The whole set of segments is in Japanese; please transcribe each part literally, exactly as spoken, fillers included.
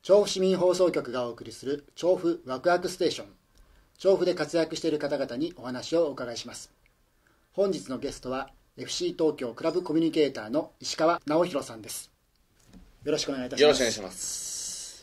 調布市民放送局がお送りする調布ワクワクステーション。調布で活躍している方々にお話をお伺いします。本日のゲストは エフシー 東京クラブコミュニケーターの石川直弘さんです。よろしくお願いいたします。 よろしくお願いします。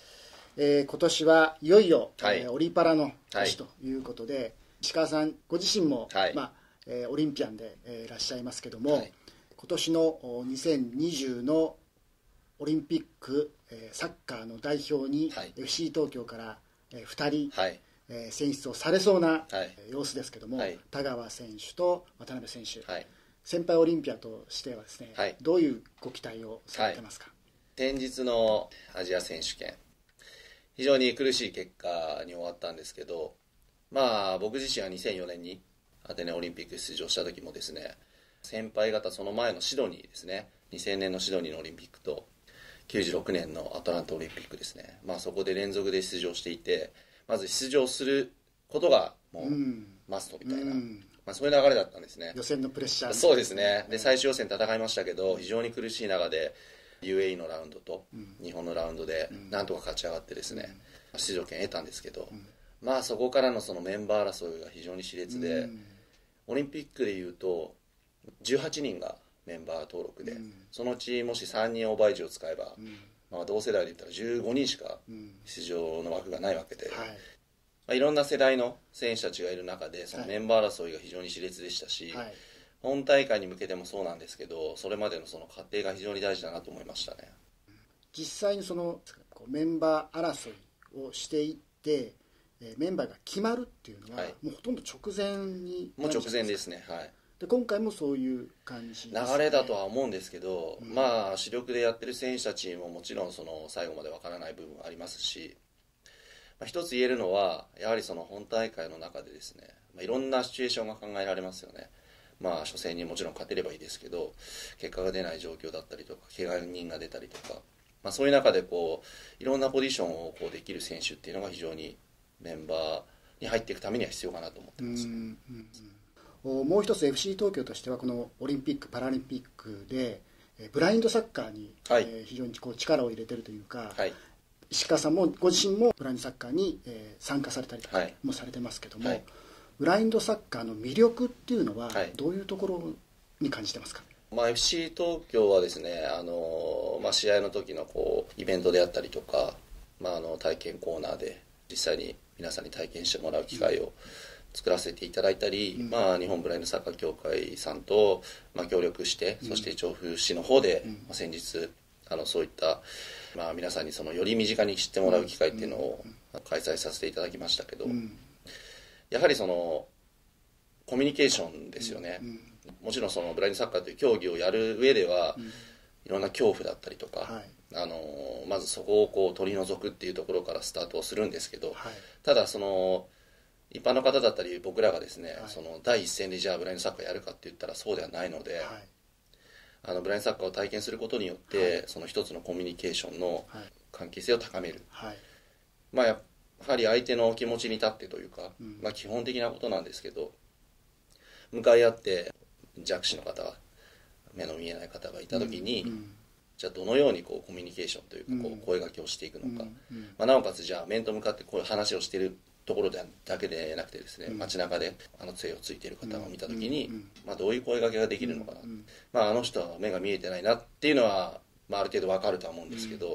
えー、今年はいよいよ、 はい、 えー、オリパラの年ということで、はい、石川さんご自身も、はいまあえー、オリンピアンで、えー、いらっしゃいますけども、はい、今年のにせんにじゅうのオリンピック、えー、サッカーの代表に、はい、エフシー 東京から、えー、ふたり、はいえー、選出をされそうな、はい、様子ですけども、はい、田川選手と渡辺選手、はい、先輩オリンピアとしてはですね、はい、どういうご期待をされてますか？はい 、先日のアジア選手権、非常に苦しい結果に終わったんですけど、まあ僕自身はにせんよねんにアテネオリンピック出場した時もですね、先輩方その前のシドニーですね、にせんねんのシドニーのオリンピックときゅうじゅうろくねんのアトランタオリンピックですね、まあそこで連続で出場していて、まず出場することがもうマストみたいな、うんまあ、そういう流れだったんですね。 予選のプレッシャー、 そうですね。で最終予選戦いましたけど、非常に苦しい中で ユーエーイー のラウンドと日本のラウンドでなんとか勝ち上がってですね、うん、出場権得たんですけど、うん、まあそこからのそのメンバー争いが非常に熾烈で、うん、オリンピックでいうとじゅうはちにんがメンバー登録で、うん、そのうちもしさんにんオーバーエイジを使えば、うんまあ、同世代で言ったらじゅうごにんしか出場の枠がないわけで、うんはいまあ、いろんな世代の選手たちがいる中でそのメンバー争いが非常に熾烈でしたし、はい、本大会に向けてもそうなんですけど、それまでのその過程が非常に大事だなと思いましたね。 実際にそのメンバー争いをしていってメンバーが決まるっていうのは、はい、もうほとんど直前にもう直前ですね。はいで今回もそういう感じですね。 流れだとは思うんですけど、うん、まあ主力でやってる選手たちももちろんその最後までわからない部分はありますし、まあ、一つ言えるのはやはりその本大会の中でですね、まあ、いろんなシチュエーションが考えられますよね。まあ初戦にもちろん勝てればいいですけど、結果が出ない状況だったりとか怪我人が出たりとか、まあ、そういう中でこういろんなポジションをこうできる選手っていうのが非常にメンバーに入っていくためには必要かなと思ってます。うんうんうんもう一つ エフシー 東京としてはこのオリンピック・パラリンピックでブラインドサッカーに非常にこう力を入れてるというか、はい、石川さんもご自身もブラインドサッカーに参加されたりとかもされてますけども、はい、ブラインドサッカーの魅力っていうのはどういうところに感じてますか？ まあ、エフシー 東京はですね、あの、まあ、試合の時のこうイベントであったりとか、まあ、あの体験コーナーで実際に皆さんに体験してもらう機会を、うん作らせていただいたり、うんまあ、日本ブラインドサッカー協会さんと、まあ、協力して、うん、そして調布市の方で、うんまあ、先日あのそういった、まあ、皆さんにそのより身近に知ってもらう機会っていうのを開催させていただきましたけど、うん、やはりそのコミュニケーションですよね、うん、もちろんそのブラインドサッカーという競技をやる上では、うん、いろんな恐怖だったりとか、はい、あのまずそこをこう取り除くっていうところからスタートをするんですけど、はい、ただその一般の方だったり僕らがですね、はい、その第一線でじゃあブラインドサッカーやるかって言ったらそうではないので、はい、あのブラインドサッカーを体験することによって、はい、その一つのコミュニケーションの関係性を高める、はい、まあやはり相手の気持ちに立ってというか、うんまあ、基本的なことなんですけど、向かい合って弱視の方、目の見えない方がいた時に、うんうん、じゃあどのようにこうコミュニケーションというかこう声掛けをしていくのか、うんうんまあ、なおかつじゃあ面と向かってこういう話をしているところだけでなくてですね、うん、街中であの杖をついている方を見た時に、うんまあ、どういう声掛けができるのかな、うんまあ、あの人は目が見えてないなっていうのは、まあ、ある程度分かるとは思うんですけど、うん、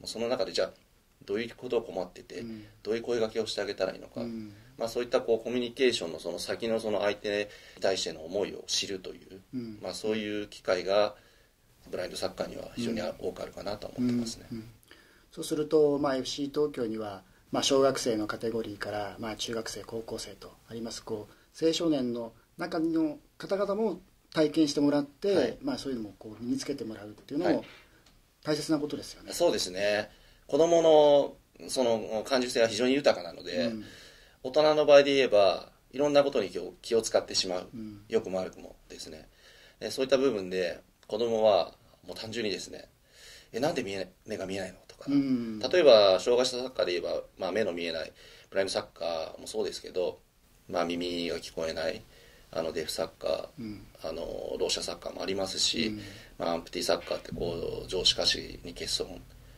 その中でじゃあどういうことを困ってて、うん、どういう声掛けをしてあげたらいいのか、うんまあ、そういったこうコミュニケーションのその先のその相手に対しての思いを知るという、うんまあ、そういう機会がブラインドサッカーには非常に多くあるかなと思ってますね、うんうん、 そうすると、まあ、エフシー 東京にはまあ、小学生のカテゴリーから、まあ、中学生高校生とありますこう青少年の中の方々も体験してもらって、はいまあ、そういうのもこう身につけてもらうっていうのも大切なことですよね、 はい、そうですね。子どものその感受性は非常に豊かなので、うん、大人の場合で言えばいろんなことに気を使ってしまう、うん、良くも悪くもですね。そういった部分で子どもはもう単純にですね、えなんで見え目が見えないのとか、うん、例えば障害者サッカーで言えば、まあ、目の見えないブラインドサッカーもそうですけど、まあ、耳が聞こえないあのデフサッカー、うん、あのろう者サッカーもありますし、うんまあ、アンプティサッカーってこう上肢下肢に欠損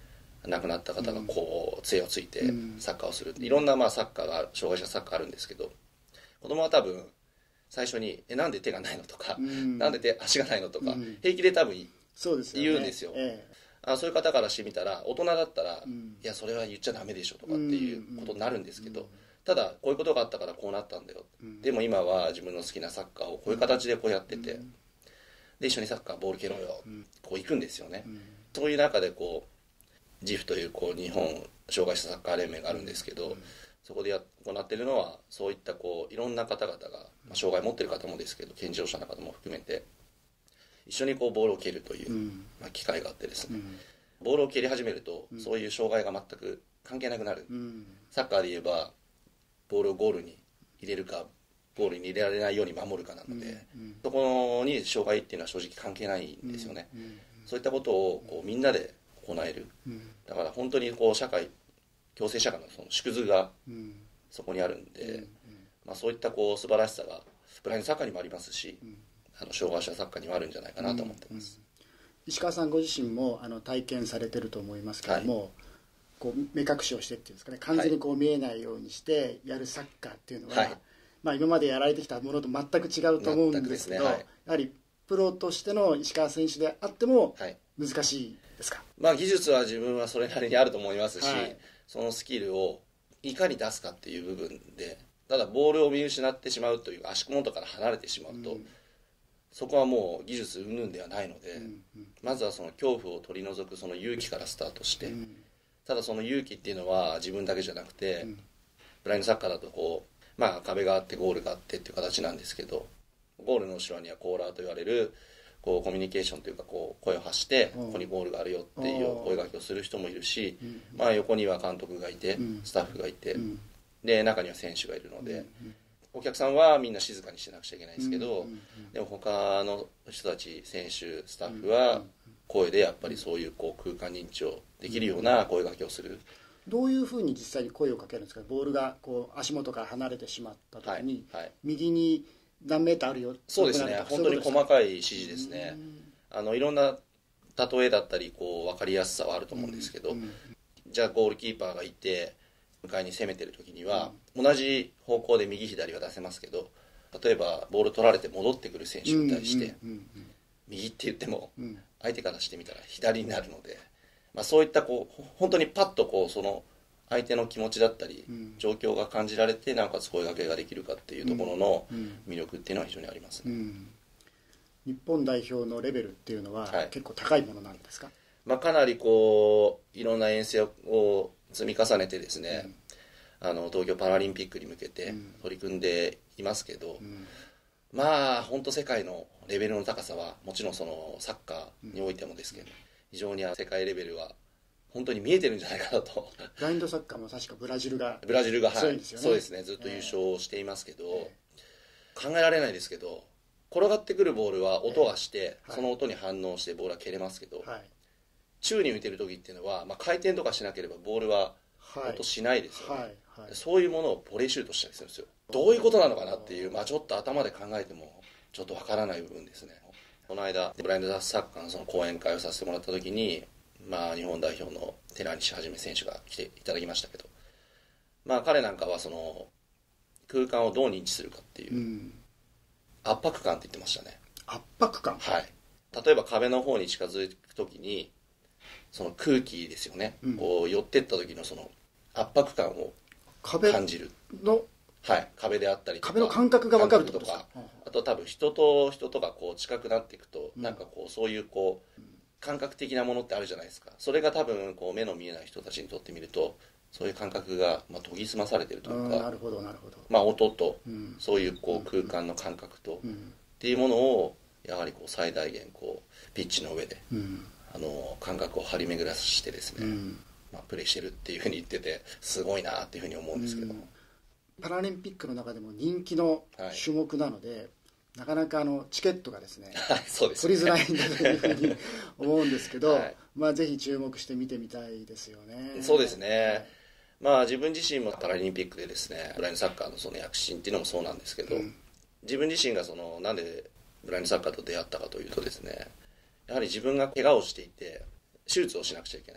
亡くなった方がこう杖をついてサッカーをする、いろんなまあサッカーが障害者サッカーあるんですけど、子供は多分最初に「えなんで手がないの?」とか「なんで手足がないの?」とか平気で多分言うんですよ。あそういう方からしてみたら大人だったら「いやそれは言っちゃダメでしょ」とかっていうことになるんですけど、ただこういうことがあったからこうなったんだよ、でも今は自分の好きなサッカーをこういう形でこうやってて、で一緒にサッカーボール蹴ろうよ、こう行くんですよね。そういう中でこうジフというこう日本障害者サッカー連盟があるんですけど、そこでや行っているのはそういったこういろんな方々が、まあ、障害を持っている方もですけど健常者の方も含めて一緒にこうボールを蹴るという、まあ、機会があってですね、ボールを蹴り始めるとそういう障害が全く関係なくなる、サッカーで言えばボールをゴールに入れるかゴールに入れられないように守るかなので、そこに障害っていうのは正直関係ないんですよね。そういったことをこうみんなで行える、だから本当にこう社会共生社会のその縮図がそこにあるんで、まあ、そういったこう素晴らしさがブラインドサッカーにもありますし、あの障害者サッカーにもあるんじゃないかなと思ってます。 石川さんご自身もあの体験されてると思いますけども、はい、こう目隠しをしてっていうんですかね、完全にこう見えないようにしてやるサッカーっていうのは、はい、まあ、今までやられてきたものと全く違うと思うんですけど、ね、はい、やはりプロとしての石川選手であっても難しいですか？ まあ、技術は自分はそれなりにあると思いますし、はい、そのスキルをいかに出すかっていう部分で、ただボールを見失ってしまうという足元から離れてしまうと、うん、そこはもう技術云々ではないので、うんうん、まずはその恐怖を取り除くその勇気からスタートして、うん、ただその勇気っていうのは自分だけじゃなくて、うん、ブラインドサッカーだとこう、まあ、壁があってゴールがあってっていう形なんですけど、ゴールの後ろにはコーラーと言われるこうコミュニケーションというかこう声を発してここにゴールがあるよっていう声掛けをする人もいるし、まあ、横には監督がいてスタッフがいて、で中には選手がいるので、お客さんはみんな静かにしてなくちゃいけないですけど、でも他の人たち選手スタッフは声でやっぱりそういうこう空間認知をできるような声掛けをする。 どういうふうに実際に声をかけるんですか？ボールがこう足元から離れてしまった時に、はいはい、右に何メーターあるよ。 そうですね、本当に細かい指示ですね。あのいろんな例えだったりこう分かりやすさはあると思うんですけど、じゃあゴールキーパーがいて向かいに攻めてる時には、同じ方向で右左は出せますけど、例えばボール取られて戻ってくる選手に対して右って言っても相手からしてみたら左になるので、まあ、そういったこう本当にパッとこうその相手の気持ちだったり状況が感じられて、なおかつ声掛けができるかっていうところの魅力っていうのは非常にありますね。うんうん、 日本代表のレベルっていうのは結構高いものなんですか？はい、 まあ、かなりこういろんな遠征を積み重ねてですね、うん、あの東京パラリンピックに向けて取り組んでいますけど、うん、まあ本当世界のレベルの高さはもちろんそのサッカーにおいてもですけど、非常に世界レベルは本当に見えてるんじゃないかなと。 ブラインドサッカーも確かブラジルがブラジルが強いんですよね。そうですね、ずっと優勝していますけど、えー、考えられないですけど、転がってくるボールは音がして、えー、その音に反応してボールは蹴れますけど、はい、宙に浮いてる時っていうのは、まあ、回転とかしなければボールは音しないですよね。はいはいはい、そういうものをボレーシュートしたりするんですよ。どういうことなのかなっていう、まあ、ちょっと頭で考えてもちょっとわからない部分ですね。この間ブラインドサッカーのその講演会をさせてもらった時に、まあ、日本代表の寺西一選手が来ていただきましたけど、まあ、彼なんかはその空間をどう認知するかっていう圧迫感って言ってましたね。 圧迫感？ はい。例えば壁の方に近づく時にその空気ですよね、うん、こう寄ってった時のその圧迫感を感じるの、 はい、壁であったりとか壁の感覚が分かるってことですか？ あと多分人と人とがこう近くなっていくと、うん、なんかこうそういうこう感覚的なものってあるじゃないですか。それが多分こう目の見えない人たちにとってみるとそういう感覚がまあ研ぎ澄まされてるというか、 なるほどなるほど、 まあ、音と、うん、そういうこう空間の感覚と、うん、っていうものをやはりこう最大限こうピッチの上で、うん、あの感覚を張り巡らしてですね、うん、まあ、プレーしてるっていうふうに言っててすごいなっていうふうに思うんですけども、 うん、パラリンピックの中でも人気の種目なので、はい、なかなかあのチケットがですね、 はい、そうですね、 取りづらいんだというふうに思うんですけど、はい、まあ、ぜひ注目して見てみたいですよね。 そうですね、はい、まあ、自分自身もパラリンピックでですねブラインドサッカーのその躍進っていうのもそうなんですけど、うん、自分自身がそのなんでブラインドサッカーと出会ったかというとですね、やはり自分が怪我をしていて手術をしなくちゃいけない、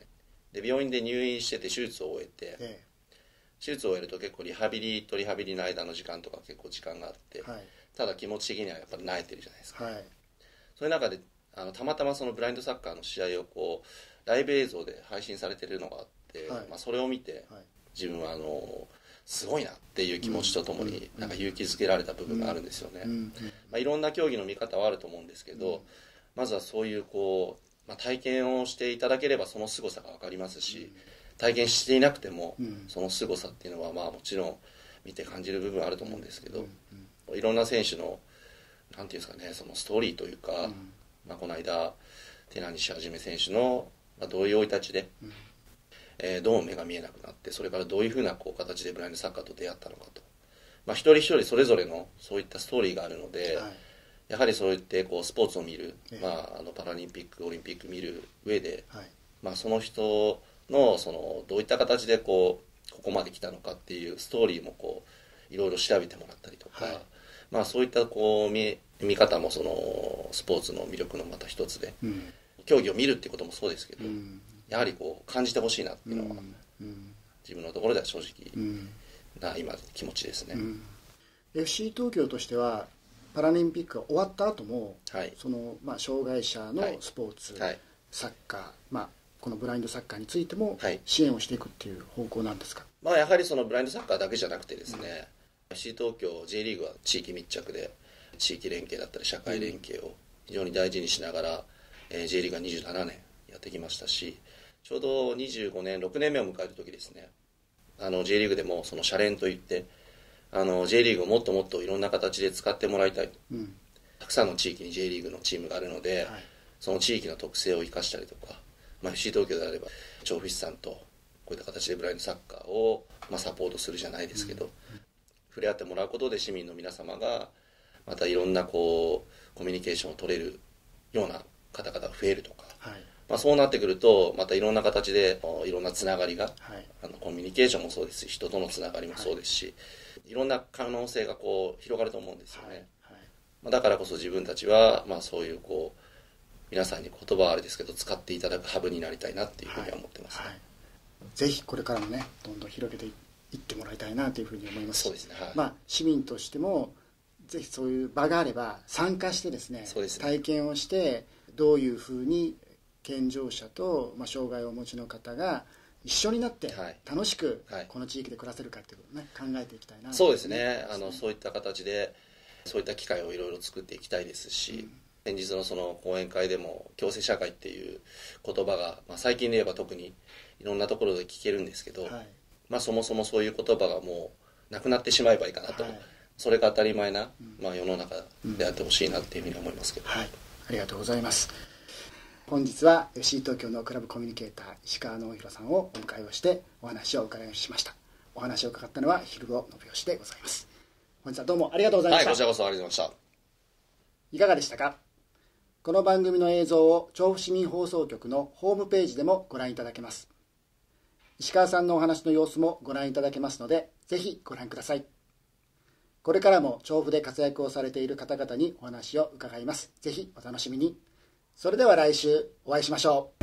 で病院で入院してて手術を終えて、 ええ、 手術を終えると結構リハビリとリハビリの間の時間とか結構時間があって、はい、ただ気持ち的にはやっぱり慣れてるじゃないですか、はい、そういう中であのたまたまそのブラインドサッカーの試合をこうライブ映像で配信されてるのがあって、はい、まあ、それを見て、はい、自分はあのすごいなっていう気持ちとともになんか勇気づけられた部分があるんですよね、うんうん、まあ、いろんな競技の見方はあると思うんですけど、うん、まずはそういうこう、まあ、体験をしていただければその凄さが分かりますし、うん、体験していなくても、うん、その凄さっていうのはまあもちろん見て感じる部分はあると思うんですけど、うんうん、いろんな選手のなんていうんですかね、そのストーリーというか、うん、まあ、この間寺西はじめ選手の、まあ、どういう生い立ちで、うん、えー、どう目が見えなくなってそれからどういうふうなこう形でブラインドサッカーと出会ったのかと、まあ、一人一人それぞれのそういったストーリーがあるので、はい、やはりそういってこうスポーツを見る、えーまあ、あのパラリンピックオリンピック見る上で、はい、まあ、その人のそのどういった形でこうここまで来たのかっていうストーリーもこういろいろ調べてもらったりとか、はい、まあ、そういったこう 見, 見方もそのスポーツの魅力のまた一つで、うん、競技を見るっていうこともそうですけど、うん、やはりこう感じてほしいなっていうのは、うん、自分のところでは正直な今気持ちですね、うん、 エフシー 東京としてはパラリンピックが終わった後も、はい、そのまあ、障害者のスポーツ、はい、サッカー、まあ、このブラインドサッカーについても支援をしていくっていう方向なんですか？ まあ、やはりそのブラインドサッカーだけじゃなくてですね、うん、エフシー 東京 J リーグは地域密着で地域連携だったり社会連携を非常に大事にしながら、えー、J リーグがにじゅうななねんやってきましたし、ちょうどにじゅうごねんろくねんめを迎える時ですね、あの J リーグでもそのシャレンといってあの J リーグをもっともっといろんな形で使ってもらいたいと、うん、たくさんの地域に J リーグのチームがあるので、はい、その地域の特性を生かしたりとか、まあ、エフシー 東京であれば調布市さんとこういった形でブラインドサッカーを、まあ、サポートするじゃないですけど、うん、触れ合ってもらうことで市民の皆様がまたいろんなこうコミュニケーションを取れるような方々が増えるとか、はい、まあ、そうなってくるとまたいろんな形でいろんなつながりが、はい、あのコミュニケーションもそうですし人とのつながりもそうですし、はい、いろんな可能性がこう広がると思うんですよね、はいはい、まあ、だからこそ自分たちは、まあ、そういうこう皆さんに言葉はあれですけど使っていただくハブになりたいなっていうふうには思ってますね、はいはい、 ぜひこれからもねどんどん広げていってもらいたいなというふうに思いますし、 そうですね、はい、 まあ、市民としてもぜひそういう場があれば参加してですね、そうですね、体験をしてどういうふうに健常者と、まあ、障害をお持ちの方が一緒になって楽しくこの地域で暮らせるかっていうことを、ね、考えていきたいな、ね、 そうですね、あのそういった形でそういった機会をいろいろ作っていきたいですし、うん、先日のその講演会でも共生社会っていう言葉が、まあ、最近で言えば特にいろんなところで聞けるんですけど、はい、まあ、そもそもそういう言葉がもうなくなってしまえばいいかなと、はい、それが当たり前な、まあ、世の中であってほしいなっていうふうに思いますけど、 はい、ありがとうございます。本日は エフシー 東京のクラブコミュニケーター石川直弘さんをお迎えをしてお話をお伺いしました。お話を伺ったのは昼尾信義でございます。本日はどうもありがとうございました。 はい、こちらこそありがとうございました。 いかがでしたか？この番組の映像を調布市民放送局のホームページでもご覧いただけます。石川さんのお話の様子もご覧いただけますので、ぜひご覧ください。これからも調布で活躍をされている方々にお話を伺います。ぜひお楽しみに。それでは来週お会いしましょう。